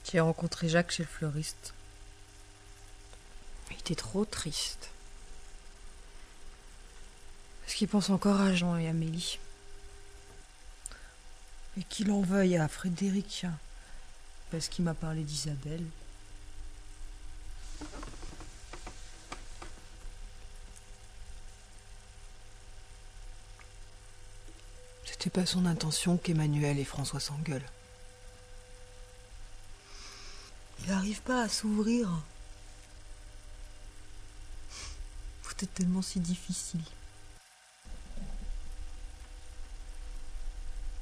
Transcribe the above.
J'ai rencontré Jacques chez le fleuriste. Il était trop triste. Parce qu'il pense encore à Jean et Amélie. Et qu'il en veuille à Frédéric. Parce qu'il m'a parlé d'Isabelle. C'était pas son intention qu'Emmanuel et François s'engueulent. Il n'arrive pas à s'ouvrir. C'était tellement si difficile. T'en dis quoi, toi ?